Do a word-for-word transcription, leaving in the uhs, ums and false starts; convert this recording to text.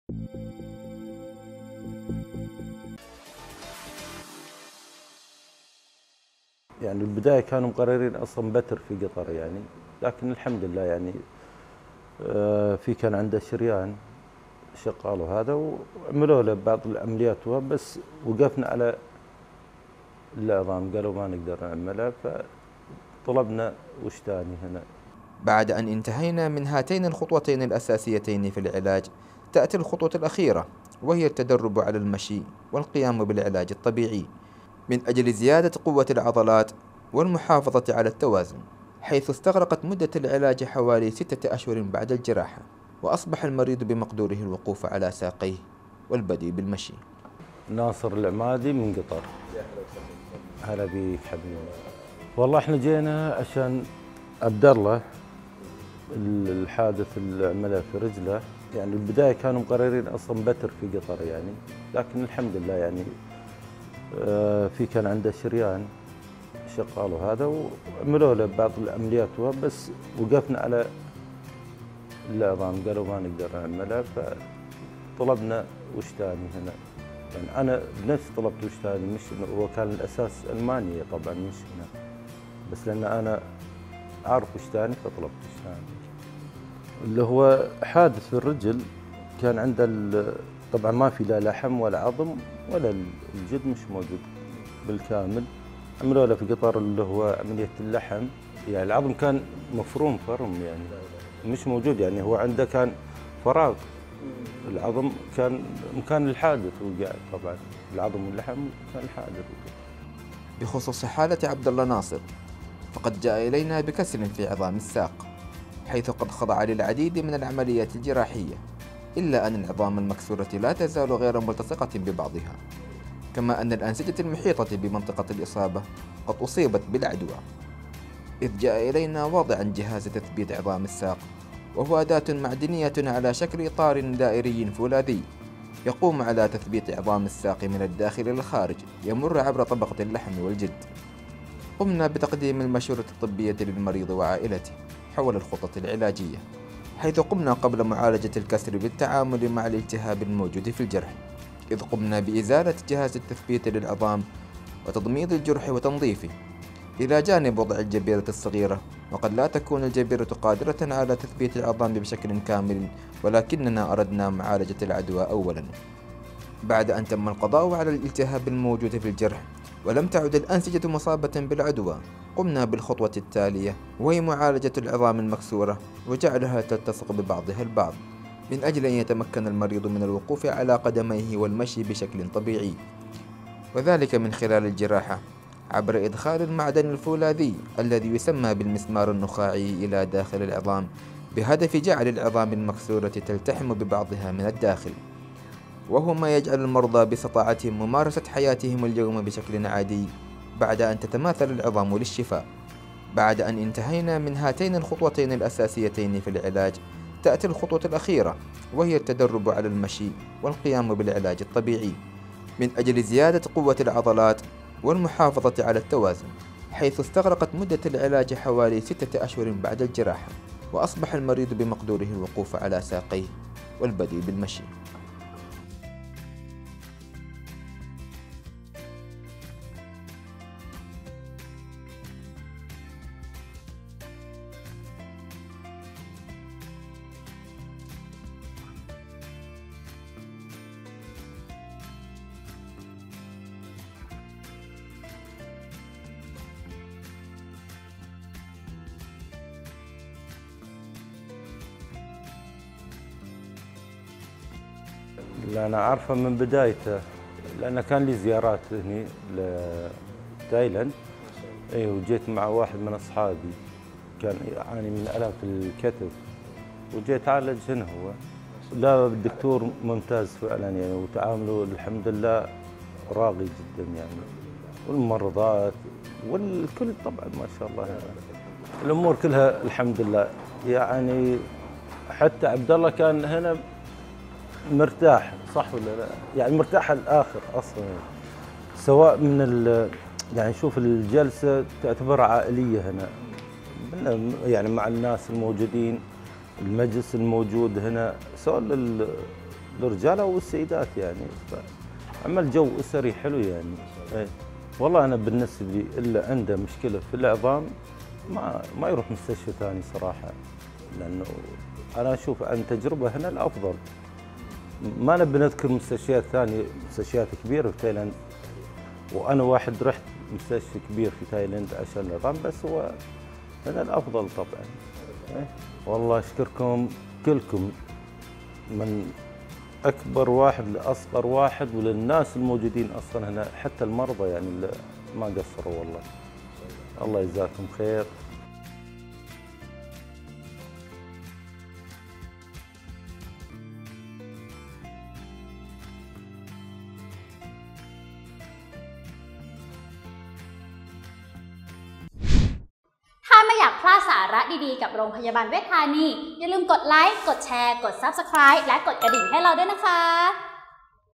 يعني البداية كانوا مقررين أصلا بتر في قطر يعني، لكن الحمد لله يعني آه، في كان عنده شريان شغال هذا وعملوا له بعض العمليات، بس وقفنا على العظام، قالوا ما نقدر نعملها فطلبنا وش ثاني هنا. بعد أن انتهينا من هاتين الخطوتين الأساسيتين في العلاج، تأتي الخطوة الأخيرة، وهي التدرب على المشي والقيام بالعلاج الطبيعي من أجل زيادة قوة العضلات والمحافظة على التوازن، حيث استغرقت مدة العلاج حوالي ستة أشهر بعد الجراحة، وأصبح المريض بمقدوره الوقوف على ساقيه والبدء بالمشي. ناصر العمادي من قطر. هلا بيك حبيبي. والله احنا جينا عشان عبد الله الحادث اللي عمله في رجله، يعني البدايه كانوا مقررين اصلا بتر في قطر يعني، لكن الحمد لله يعني آه، في كان عنده شريان شغال هذا وعملوا له بعض العمليات، بس وقفنا على العظام، قالوا ما نقدر نعملها فطلبنا وش ثاني هنا. يعني انا بنفسي طلبت وش ثاني، مش هو كان الاساس المانيا طبعا مش هنا، بس لان انا اعرف وش ثاني فطلبت وش ثاني. اللي هو حادث في الرجل، كان عنده طبعا ما في لا لحم ولا عظم ولا الجلد مش موجود بالكامل، عملوا له في قطر اللي هو عمليه اللحم، يعني العظم كان مفروم فرم يعني مش موجود، يعني هو عنده كان فراغ، العظم كان مكان الحادث وقاعد، طبعا العظم واللحم كان الحادث. بخصوص حالة عبد الله ناصر، فقد جاء إلينا بكسر في عظام الساق، حيث قد خضع للعديد من العمليات الجراحية، إلا أن العظام المكسورة لا تزال غير ملتصقة ببعضها، كما أن الأنسجة المحيطة بمنطقة الإصابة قد أصيبت بالعدوى، إذ جاء إلينا واضعا جهاز تثبيت عظام الساق، وهو أداة معدنية على شكل إطار دائري فولاذي يقوم على تثبيت عظام الساق من الداخل إلى الخارج، يمر عبر طبقة اللحم والجلد. قمنا بتقديم المشورة الطبية للمريض وعائلته حول الخطط العلاجية، حيث قمنا قبل معالجة الكسر بالتعامل مع الالتهاب الموجود في الجرح، إذ قمنا بإزالة جهاز التثبيت للعظام وتضميد الجرح وتنظيفه، إلى جانب وضع الجبيرة الصغيرة، وقد لا تكون الجبيرة قادرة على تثبيت العظام بشكل كامل، ولكننا أردنا معالجة العدوى أولا. بعد أن تم القضاء على الالتهاب الموجود في الجرح ولم تعد الأنسجة مصابة بالعدوى، قمنا بالخطوة التالية، وهي معالجة العظام المكسورة وجعلها تلتصق ببعضها البعض، من أجل أن يتمكن المريض من الوقوف على قدميه والمشي بشكل طبيعي، وذلك من خلال الجراحة عبر إدخال المعدن الفولاذي الذي يسمى بالمسمار النخاعي إلى داخل العظام، بهدف جعل العظام المكسورة تلتحم ببعضها من الداخل، وهو ما يجعل المرضى باستطاعتهم ممارسة حياتهم اليوم بشكل عادي بعد أن تتماثل العظام للشفاء. بعد أن انتهينا من هاتين الخطوتين الأساسيتين في العلاج، تأتي الخطوة الأخيرة، وهي التدرب على المشي والقيام بالعلاج الطبيعي من أجل زيادة قوة العضلات والمحافظة على التوازن، حيث استغرقت مدة العلاج حوالي ستة أشهر بعد الجراحة، وأصبح المريض بمقدوره الوقوف على ساقيه والبدء بالمشي. اللي أنا أعرفه من بدايته، لأن كان لي زيارات هني لتايلاند، أي وجيت مع واحد من أصحابي كان يعاني من ألم في الكتف، وجيت أعالج هنا هو. لا الدكتور ممتاز فعلا يعني، وتعامله الحمد لله راقي جدا يعني، والممرضات والكل طبعا ما شاء الله يعني. الأمور كلها الحمد لله يعني. حتى عبد الله كان هنا مرتاح، صح ولا لا؟ يعني مرتاح الآخر أصلا يعني. سواء من ال يعني شوف الجلسة تعتبر عائلية هنا يعني، مع الناس الموجودين، المجلس الموجود هنا، سواء للرجال او السيدات يعني. عمل جو اسري حلو يعني. ايه والله انا بالنسبه لي اللي عنده مشكله في العظام ما ما يروح مستشفى ثاني صراحه، لانه انا اشوف عن تجربه هنا الافضل. ما نبي نذكر مستشفيات ثانيه، مستشفيات كبيره في تايلاند، وانا واحد رحت مستشفى كبير في تايلاند عشان العظام، بس هو هنا الافضل طبعا. إيه؟ والله اشكركم كلكم، من اكبر واحد لاصغر واحد، وللناس الموجودين اصلا هنا، حتى المرضى يعني اللي ما قصروا والله. الله يجزاكم خير. ถ้าไม่อยากพลาดสาระดีๆกับโรงพยาบาลเวชธานีอย่าลืมกดไลค์ กดแชร์ กด ซับสไครบ์ และกดกระดิ่งให้เราด้วยนะคะ